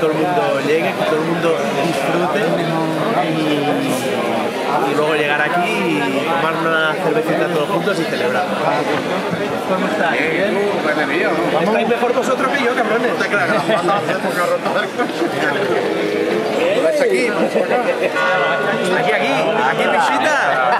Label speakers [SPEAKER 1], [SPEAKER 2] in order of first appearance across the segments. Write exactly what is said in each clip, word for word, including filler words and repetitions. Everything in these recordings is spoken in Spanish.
[SPEAKER 1] todo el mundo llegue, que todo el mundo disfrute y, y luego llegar aquí y tomar una cervecita todos juntos y celebrar. ¿Cómo estáis? ¿Bien? ¿Estáis mejor vosotros que yo, cabrones? Está claro. Aquí, aquí, aquí, aquí visita.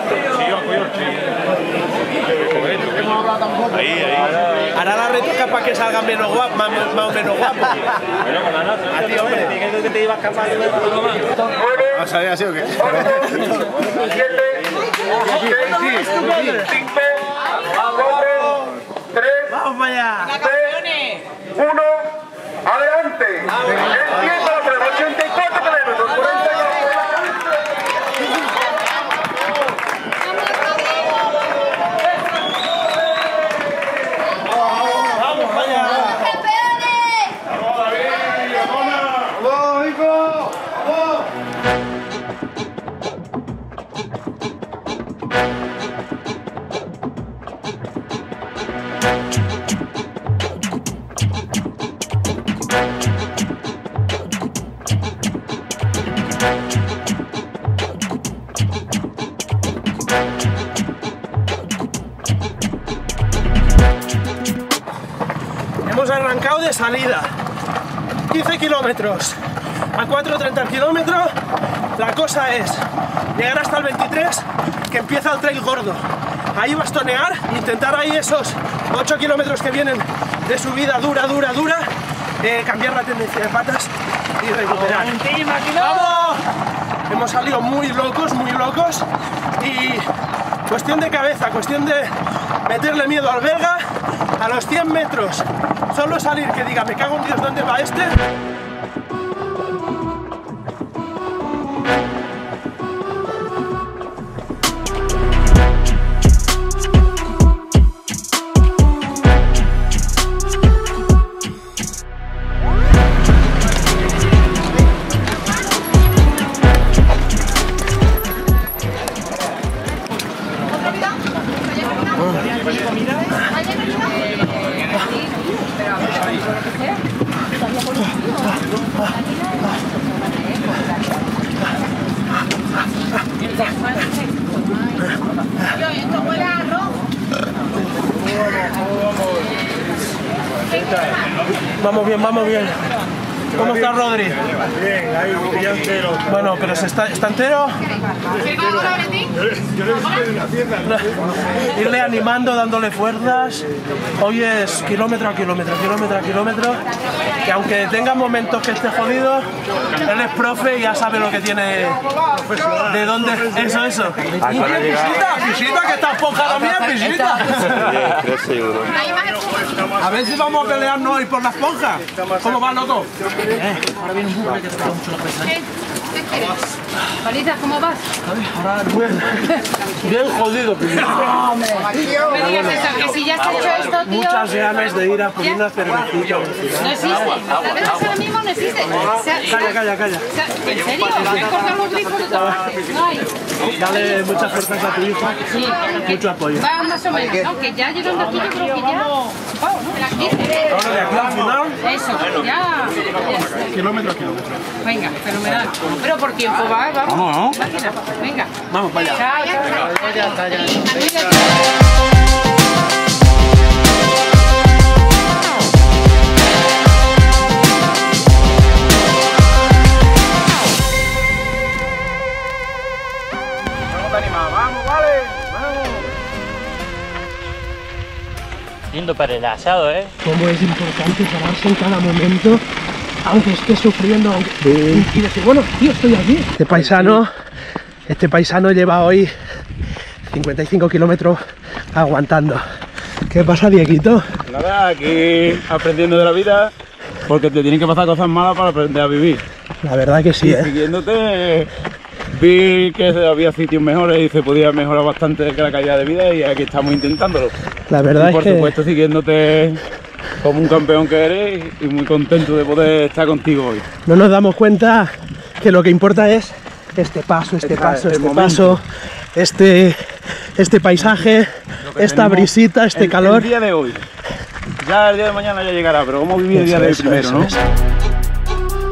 [SPEAKER 1] Ahí, ahí. Ahora la retoca para que salga menos guapo, más, más o menos guapo. A ti, hombre. Que te ibas capaz de ver algo más. ¿Va a salir así o qué? Vamos para allá.
[SPEAKER 2] uno, adelante. Empieza la prueba, ochenta y cuatro kilómetros, cuarenta y ocho.
[SPEAKER 1] Vamos para allá. Hemos arrancado de salida, quince kilómetros, a cuatro treinta el kilómetro. La cosa es llegar hasta el veintitrés, que empieza el trail gordo. Ahí bastonear, intentar ahí esos ocho kilómetros que vienen de subida dura, dura, dura, eh, cambiar la tendencia de patas y recuperar. ¡Vamos! Hemos salido muy locos, muy locos y cuestión de cabeza, cuestión de meterle miedo al belga. A los cien metros, solo salir que diga, me cago en Dios, ¿dónde va este? Vamos bien, vamos bien. ¿Cómo está Rodri?
[SPEAKER 3] Bien, ahí ya entero.
[SPEAKER 1] Bueno, pero se está, ¿está entero?
[SPEAKER 3] Yo le hice una pierna.
[SPEAKER 1] Irle animando, dándole fuerzas. Hoy es kilómetro a kilómetro, kilómetro a kilómetro. Que aunque tenga momentos que esté jodido, él es profe y ya sabe lo que tiene. ¿De dónde? Eso, eso. Pisita, pisita, que está esponjado bien, pisita. A ver si vamos a pelearnos hoy por la esponja. ¿Cómo va, loco?
[SPEAKER 4] Ahora viene un bucle que te pega mucho la presa. ¿Qué? ¿Qué quieres? Palizas, ¿cómo vas?
[SPEAKER 1] Ahora bien, bien jodido, pisita.
[SPEAKER 4] No, hombre. Me digas eso, que si ya has hecho esto, tío.
[SPEAKER 1] Muchas ganas de ir a por una cervecita.
[SPEAKER 4] No existe. La cerveza ahora mismo no existe.
[SPEAKER 1] Calla, calla, calla.
[SPEAKER 4] ¿En serio? ¿Has cortado los grifos de todo? No hay.
[SPEAKER 1] Dale muchas fuerzas a tu hija.
[SPEAKER 4] Sí.
[SPEAKER 1] Mucho apoyo.
[SPEAKER 4] Va más o menos, ¿no? Que ya llegando aquí yo creo que ya... Vamos, ¿no?
[SPEAKER 1] Ahora de aquí al final.
[SPEAKER 4] Eso, ya.
[SPEAKER 1] Kilómetro a kilómetro.
[SPEAKER 4] Venga, fenomenal. Pero por tiempo va, vamos.
[SPEAKER 1] Vamos, ¿no?
[SPEAKER 4] Venga.
[SPEAKER 1] Vamos para allá.
[SPEAKER 4] Chao, chao. Ya está, ya está.
[SPEAKER 5] Yendo para el asado, ¿eh?
[SPEAKER 1] Cómo es importante pararse en cada momento, aunque esté sufriendo, aunque... Sí. Y decir, bueno, tío, estoy aquí. Este paisano, este paisano lleva hoy cincuenta y cinco kilómetros aguantando. ¿Qué pasa, Dieguito?
[SPEAKER 6] Nada, aquí aprendiendo de la vida, porque te tienen que pasar cosas malas para aprender a vivir.
[SPEAKER 1] La verdad que sí,
[SPEAKER 6] y
[SPEAKER 1] ¿eh?
[SPEAKER 6] siguiéndote, vi que había sitios mejores y se podía mejorar bastante la calidad de vida y aquí estamos intentándolo.
[SPEAKER 1] La verdad
[SPEAKER 6] y por
[SPEAKER 1] es que...
[SPEAKER 6] supuesto siguiéndote como un campeón que eres y muy contento de poder estar contigo hoy.
[SPEAKER 1] No nos damos cuenta que lo que importa es este paso, este
[SPEAKER 6] Esta,
[SPEAKER 1] paso, este
[SPEAKER 6] momento.
[SPEAKER 1] paso, este, este paisaje, esta brisita, este
[SPEAKER 6] el,
[SPEAKER 1] calor.
[SPEAKER 6] El día de hoy. Ya el día de mañana ya llegará, pero cómo vivir el día de hoy
[SPEAKER 1] Eso,
[SPEAKER 6] primero,
[SPEAKER 1] eso,
[SPEAKER 6] ¿no?
[SPEAKER 1] eso.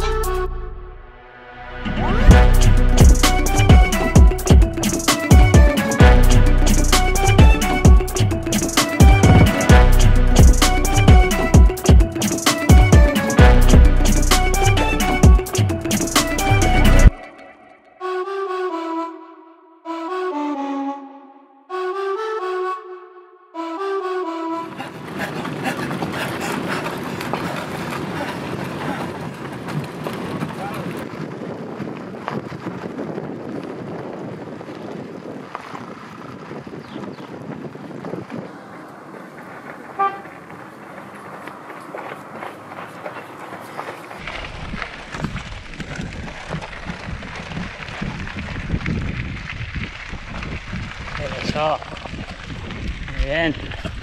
[SPEAKER 5] Eso. Muy bien.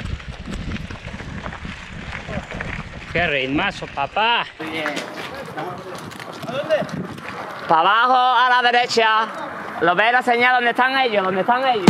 [SPEAKER 5] Qué ritmazo, papá.
[SPEAKER 1] ¿A dónde?
[SPEAKER 7] Para abajo, a la derecha. ¿Lo ves la señal? ¿Dónde están ellos? ¿Dónde están ellos?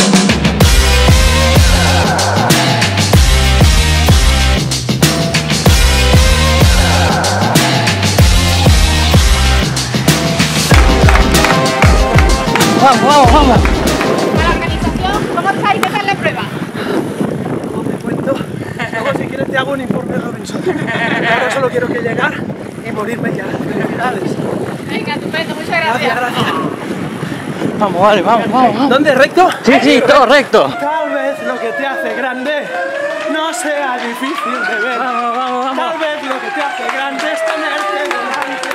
[SPEAKER 5] Vamos, vamos, vamos.
[SPEAKER 4] Para la organización, ¿cómo estáis? ¿Qué tal la prueba?
[SPEAKER 1] No te cuento. Luego si quieres te hago un informe Robinson. Ahora solo quiero que llegar y morirme ya. Felicidades.
[SPEAKER 4] Venga, estupendo, muchas
[SPEAKER 1] Gracias,
[SPEAKER 4] gracias.
[SPEAKER 1] gracias.
[SPEAKER 5] Vamos, vale, vamos, vamos, vamos.
[SPEAKER 1] ¿Dónde? ¿Recto?
[SPEAKER 5] Sí, sí, todo recto.
[SPEAKER 1] Tal vez lo que te hace grande no sea difícil de ver.
[SPEAKER 5] Vamos, vamos, vamos.
[SPEAKER 1] Tal vez lo que te hace grande es tenerte delante.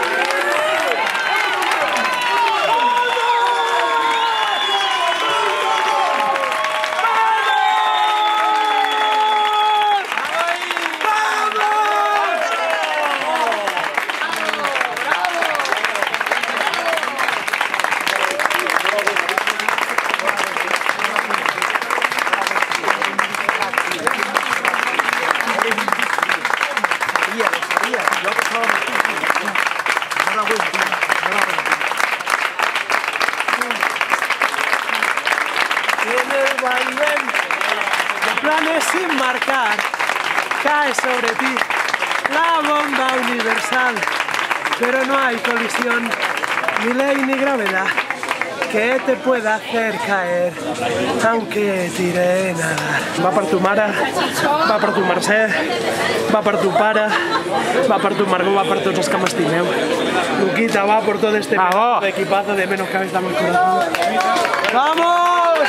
[SPEAKER 1] En el vaivén de planes sin marcar, cae sobre ti la bomba universal, pero no hay colisión, ni ley ni gravedad que te pueda hacer caer, aunque tire nadar. Va per tu mare, va per tu Mercè, va per tu pare, va per tu Margot, va per tots els que m'estimeu. Luquita va por todo este
[SPEAKER 5] Bravo.
[SPEAKER 1] de equipazo de menos cabeza más corazón. ¡Vamos!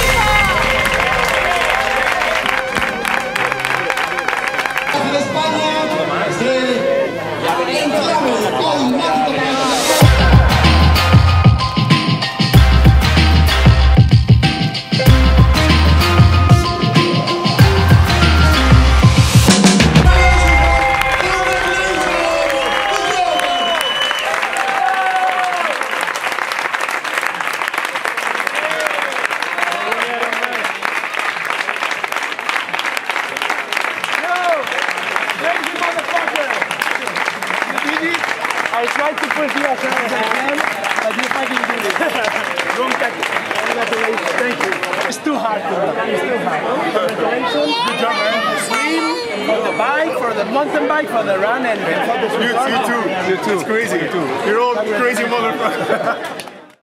[SPEAKER 8] de España, eh, entramos con Marco.
[SPEAKER 1] I tried to push you as hard as I can, but you fucking did it. Wrong tactic. Congratulations. Thank you. It's too hard to me. It's too hard. Congratulations. Good job, man. Swim, for the bike, for the mountain bike, for the run, and for the
[SPEAKER 3] You, you too. You too. It's crazy. You too. You're all crazy motherfuckers.